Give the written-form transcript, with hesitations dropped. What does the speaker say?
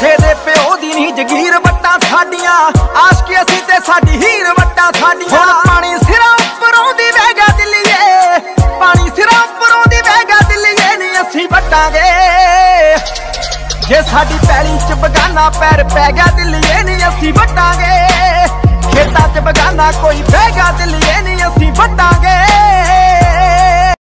ਕਿਸੇ ਦੇ ਪਿਓ ਦੀ ਨੀ ਜਗੀਰ ਵੱਟਾਂ ਸਾਡੀਆਂ, ਆਸ਼ਕੀ ਅਸੀਂ ਤੇ ਸਾਡੀ ਹੀਰ ਵੱਟਾਂ ਸਾਡੀਆਂ। ਹੁਣ ਪਾਣੀ ਸਿਰਾਂ ਉੱਪਰੋਂ ਦੀ ਵਹਿ ਗਿਆ ਦਿੱਲੀਏ, ਪਾਣੀ ਸਿਰਾਂ ਉੱਪਰੋਂ ਦੀ ਵਹਿ ਗਿਆ ਦਿੱਲੀਏ ਨੀ ਅਸੀਂ ਵੱਟਾਂਗੇ। ਜੇ ਸਾਡੀ ਪੈਲੀ ਚ ਬਗਾਨਾ ਪੈਰ ਪੈ ਗਿਆ ਦਿੱਲੀਏ ਨੀ ਅਸੀਂ ਵੱਟਾਂਗੇ। ਖੇਤਾਂ ਚ ਬਗਾਨਾ ਕੋਈ ਬਹਿ ਗਿਆ ਦਿੱਲੀਏ ਨੀ ਅਸੀਂ ਵੱਟਾਂਗੇ।